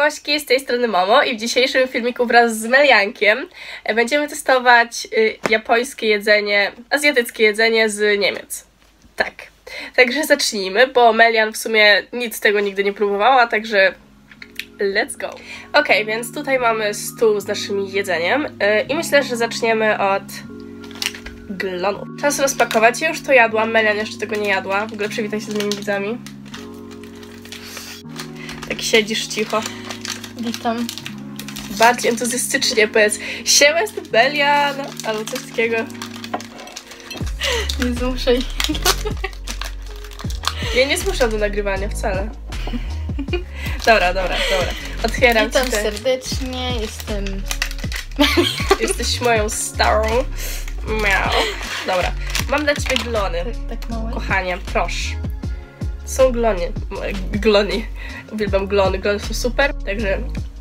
Mośki, z tej strony Momo i w dzisiejszym filmiku wraz z Meliankiem będziemy testować japońskie jedzenie, azjatyckie jedzenie z Niemiec. Tak. Także zacznijmy, bo Melian w sumie nic z tego nigdy nie próbowała, także let's go. Ok, więc tutaj mamy stół z naszym jedzeniem i myślę, że zaczniemy od glonu. Czas rozpakować. Ja już to jadłam, Melian jeszcze tego nie jadła. W ogóle przywitaj się z moimi widzami. Tak siedzisz cicho. Witam. Bardziej entuzjastycznie powiedz. Siema, jestem Melian! Albo coś takiego. Nie zmuszaj. Ja nie zmuszam do nagrywania wcale. Dobra. Otwieram Witam ci te... serdecznie, jestem... Jesteś moją starą. Miau. Dobra. Mam dla ciebie glony. Tak małe? Kochanie, proszę. Są glony. Glony. Uwielbiam glony. Glony są super, także...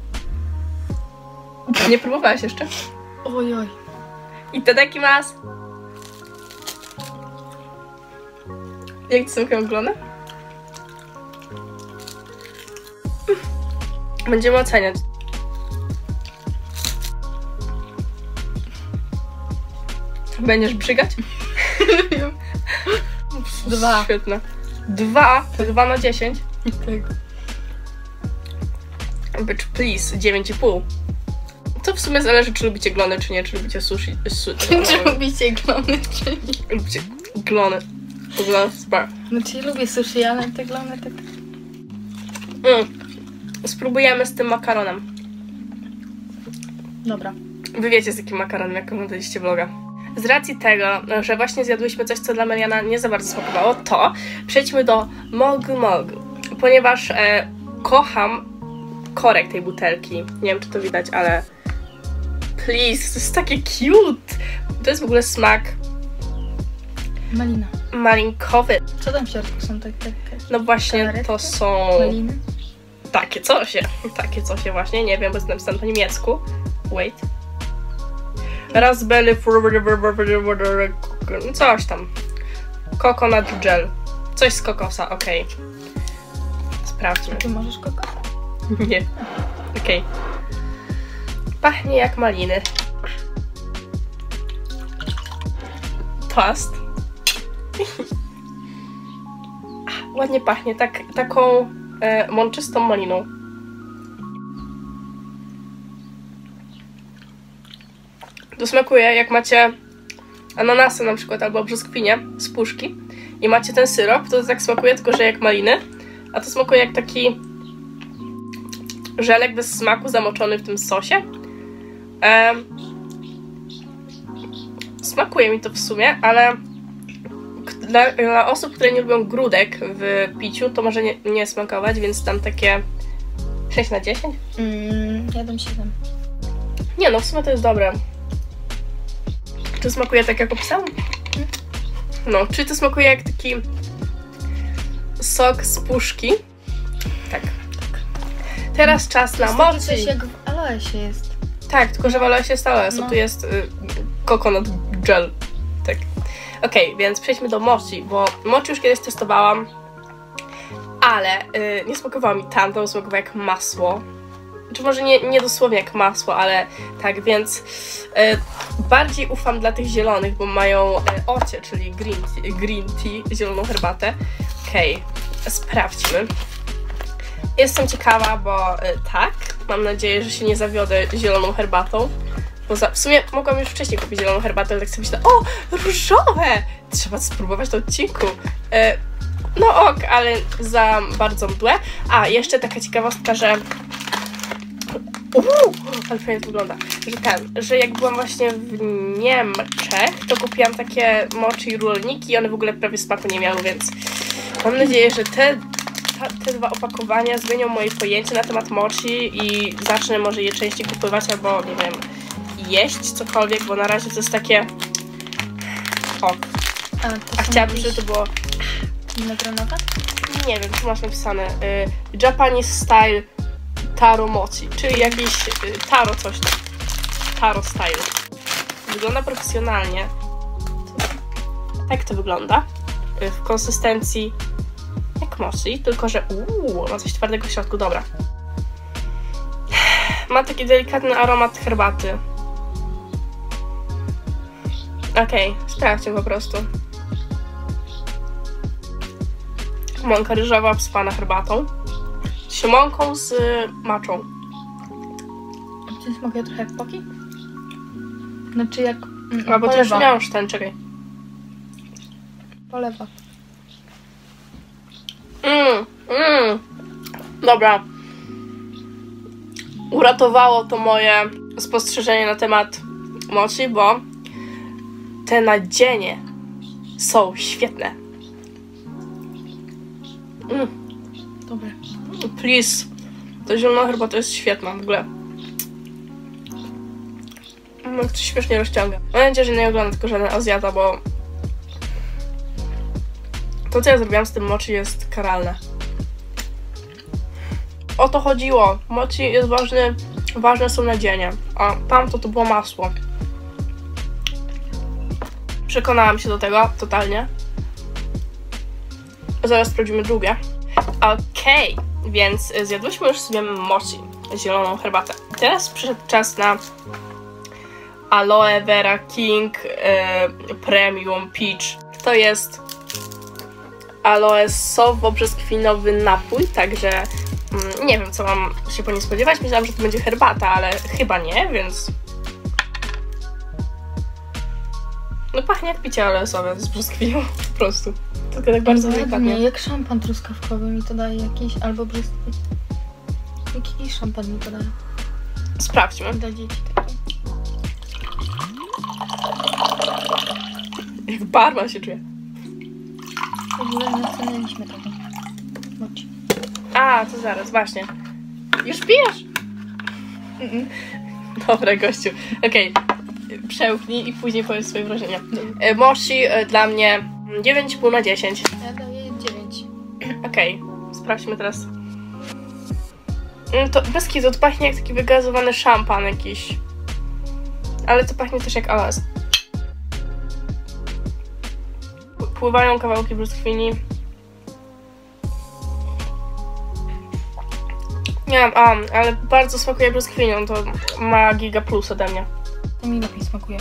Nie próbowałaś jeszcze? Ojoj. I to taki mas. Jak ci smakują glony? Będziemy oceniać. Będziesz brzygać? Dwa. Świetne. 2 na 10. Tego. Bitch, please, 9,5. To w sumie zależy, czy lubicie glony, czy nie, czy lubicie sushi. Czy lubicie glony, czy nie? Lubicie glony. Glony super. Znaczy ja lubię sushi, ale te glony tak... Spróbujemy z tym makaronem. Dobra. Wy wiecie, z jakim makaronem, jak oglądaliście vloga. Z racji tego, że właśnie zjadłyśmy coś, co dla Meliana nie za bardzo smakowało, to przejdźmy do Mogu Mogu. Ponieważ kocham korek tej butelki. Nie wiem, czy to widać, ale... Please, to jest takie cute! To jest w ogóle smak... Malina. Malinkowy. Co tam w środku są takie? No właśnie, Galaretki? to są... Maliny? Takie cosie. Takie cosie właśnie. Nie wiem, bo jest napisane po niemiecku. Wait. Raspberry... Coś tam. Coconut gel. Coś z kokosa, okej. Sprawdźmy. Ty możesz kokos? Nie. Okej. Pachnie jak maliny. Toast. Ładnie pachnie, taką mączystą maliną. To smakuje, jak macie ananasy na przykład, albo brzoskwinie z puszki i macie ten syrop, to tak smakuje, tylko że jak maliny, a to smakuje jak taki żelek bez smaku zamoczony w tym sosie. Smakuje mi to w sumie, ale dla osób, które nie lubią grudek w piciu, to może nie smakować, więc tam takie 6 na 10? Ja dam 7. Nie no, w sumie to jest dobre. Czy smakuje tak jak opisałam? No, czy to smakuje jak taki sok z puszki? Tak. Teraz czas na mochi. Coś jak w aloesie jest. Tak, tylko że w aloesie jest aloesu, tu jest coconut gel. Tak. Okej, więc przejdźmy do mochi, bo mochi już kiedyś testowałam, ale nie smakowało mi tamto, smakowało jak masło. Czy może nie dosłownie jak masło, ale tak, więc bardziej ufam dla tych zielonych, bo mają ocie, czyli green tea, zieloną herbatę. Okej, sprawdźmy. Jestem ciekawa, bo tak, mam nadzieję, że się nie zawiodę zieloną herbatą. Bo w sumie mogłam już wcześniej kupić zieloną herbatę, ale tak sobie myślę, o, różowe! Trzeba spróbować to odcinku. No ok, ale za bardzo mdłe. A, jeszcze taka ciekawostka, że... ale fajnie to wygląda. Że jak byłam właśnie w Niemczech, to kupiłam takie mochi rolniki i one w ogóle prawie smaku nie miały, więc mam nadzieję, że te 2 opakowania zmienią moje pojęcie na temat mochi i zacznę może je częściej kupować albo, nie wiem, jeść cokolwiek, bo na razie to jest takie... O. A chciałabym, żeby to było... Winogronowe? Nie wiem, tu masz napisane Japanese style taro mochi, czyli jakiś taro coś tam. Taro style. Wygląda profesjonalnie. Tak to wygląda. W konsystencji jak mochi, tylko że ma coś twardego w środku, dobra. Ma taki delikatny aromat herbaty. Okej, sprawdźcie po prostu. Mąka ryżowa wsypana herbatą. Z mąką z maczą. Czy smakuje trochę jak poki? Znaczy jak... Albo też miałeś ten, czekaj. Polewa. Dobra. Uratowało to moje spostrzeżenie na temat mochi, bo te nadzienie są świetne. Dobre. Please. To zielona herbata jest świetna w ogóle. Jak to śmiesznie rozciąga. Mam nadzieję, że nie ogląda tylko żaden Azjata, bo to, co ja zrobiłam z tym mochi, jest karalne. O to chodziło. Mochi jest ważne są nadzienie, a tamto to było masło. Przekonałam się do tego totalnie. Zaraz sprawdzimy drugie. Okej, więc zjadłyśmy już sobie mochi, zieloną herbatę. Teraz przyszedł czas na Aloe Vera King Premium Peach. To jest aloe sowo-brzoskwiniowy napój, także nie wiem, co mam się po niej spodziewać. Myślałam, że to będzie herbata, ale chyba nie, więc... No pachnie jak picie aloesowe z brzoskwinią, po prostu. Tylko tak bardzo delikatnie. Nie, jak szampan truskawkowy mi to daje jakiś, albo jakiś szampan mi to daje. Sprawdźmy. Dla dzieci takie. Jak barman się czuje. W ogóle nie oceniliśmy tego. Mochi. A, to zaraz, właśnie. Już pijesz? Dobra, gościu. Okej. Przełknij i później powiedz swoje wrażenia. Mochi dla mnie 9,5 na 10. Ja daję 9. Okej, sprawdźmy teraz. To bez kitu, to pachnie jak taki wygazowany szampan jakiś. Ale to pachnie też jak aloes. Pływają kawałki brzoskwini. Nie wiem, ale bardzo smakuje brzoskwinią, to ma giga plus ode mnie. To mi lepiej smakuje.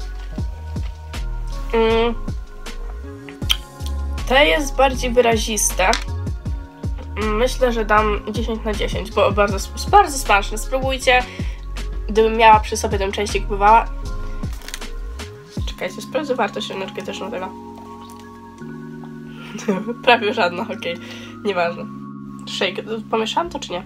To jest bardziej wyraziste. Myślę, że dam 10 na 10, bo bardzo smaczne. Spróbujcie. Gdybym miała przy sobie, to bym częściej kupowała. Czekajcie, sprawdzę wartość energetyczną tego. Prawie żadna, okej. Nieważne. Shake. Pomieszałam to, czy nie?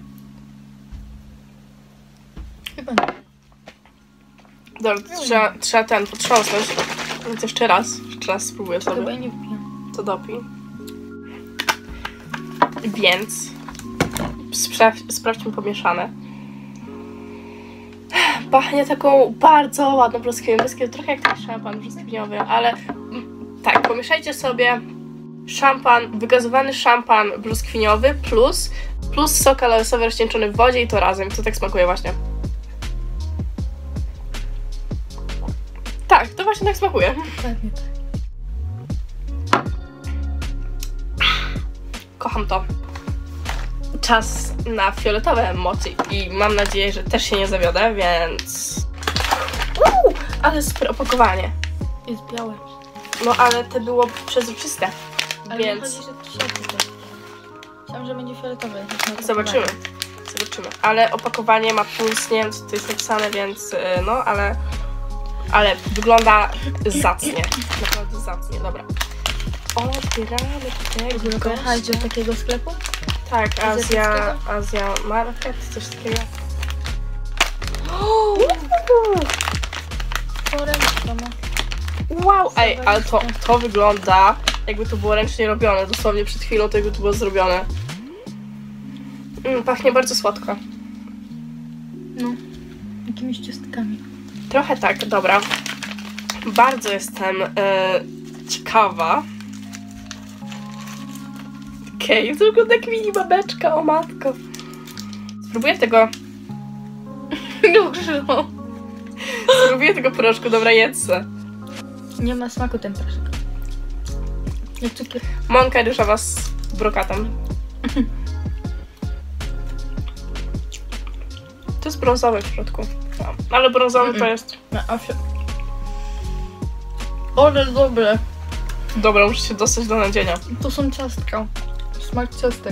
Chyba nie. Dobra, trzeba ten potrząsnąć. Więc jeszcze raz spróbuję sobie. Chyba nie wypijam. To dopij. Więc sprawdźmy pomieszane. Pachnie taką bardzo ładną brzoskwinią. Trochę jak taki szampan brzoskwiniowy, ale tak, pomieszajcie sobie wygazowany szampan brzoskwiniowy plus sok aloesowy rozcieńczony w wodzie i to razem. To tak smakuje właśnie. Tak, to właśnie tak smakuje. Dokładnie tak. Kocham to. Czas na fioletowe mochi i mam nadzieję, że też się nie zawiodę, więc... ale super opakowanie. Jest białe. No ale to było przezroczyste, Ale więc... chodzi, że to się tutaj. Myślałam, że będzie fioletowe. Zobaczymy. Ale opakowanie ma puls, nie wiem co tu jest napisane, więc no, ale wygląda zacnie. Naprawdę zacnie, dobra. Otwieramy tego. Kochacie do takiego sklepu? Tak, Azja Market, coś takiego. Poręczka ma. Wow, ej, ale to wygląda jakby to było ręcznie robione. Dosłownie przed chwilą tego to było zrobione. Pachnie bardzo słodko. No, jakimiś ciastkami. Trochę tak, dobra. Bardzo jestem ciekawa. Okej, to wygląda jak mini babeczka, o matko. Spróbuję tego... Spróbuję tego proszku, dobra, jedzę. Nie ma smaku ten proszek. Jak cukier. Mąka ryżowa z brokatem. To To jest brązowy w środku. No, ale brązowy to jest... No, ale dobre. Dobra, muszę się dostać do nadzienia. To są ciastka. Smak ciastek.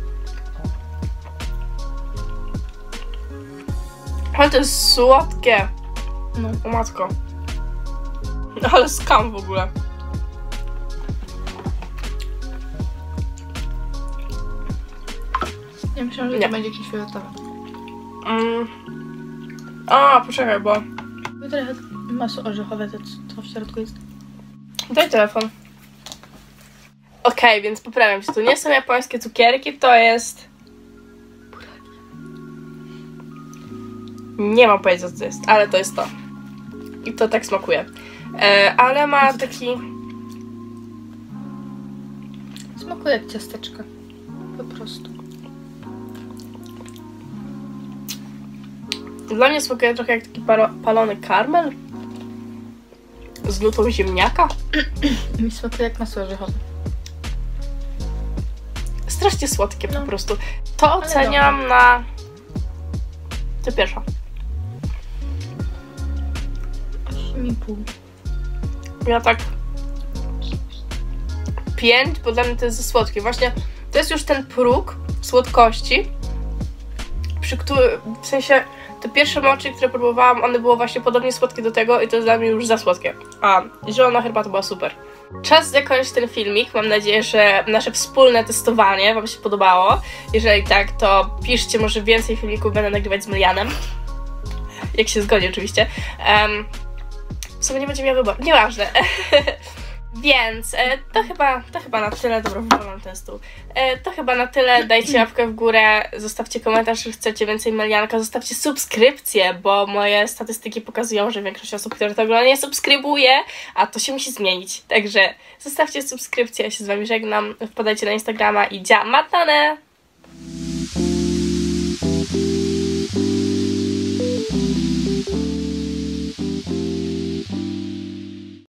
Ale to jest słodkie. No. O matko. Ale skam w ogóle. Ja myślałam, że Nie. to będzie jakieś fioletowe. A, poczekaj, bo... Trochę masło orzechowe, to w środku jest. Daj telefon. Okej, więc poprawiam się. To nie są japońskie cukierki, to jest... Nie mam pojęcia, co to jest, ale to jest to. I to tak smakuje. Ale ma taki... Smakuje jak ciasteczka. Po prostu. Dla mnie smakuje trochę jak taki palony karmel. Z nutą ziemniaka. Mi smakuje jak masło orzechowe. Strasznie słodkie No. po prostu. To oceniam na... To pierwsza. 8,5. Ja tak 5, bo dla mnie to jest za słodkie. Właśnie to jest już ten próg słodkości, przy którym, w sensie te pierwsze mochi, które próbowałam, one było właśnie podobnie słodkie do tego i to jest dla mnie już za słodkie. A zielona herbata była super. Czas zakończyć ten filmik. Mam nadzieję, że nasze wspólne testowanie wam się podobało. Jeżeli tak, to piszcie, może więcej filmików będę nagrywać z Mylianem. Jak się zgodzi oczywiście. W sumie nie będzie miał wyboru. Nieważne. Więc to chyba na tyle. Dobra, wywalam ten stół. To chyba na tyle. Dajcie łapkę w górę, zostawcie komentarz, że chcecie więcej Mylianka, zostawcie subskrypcję, bo moje statystyki pokazują, że większość osób, które to ogląda, nie subskrybuje, a to się musi zmienić. Także zostawcie subskrypcję, ja się z wami żegnam, wpadajcie na Instagrama i matane!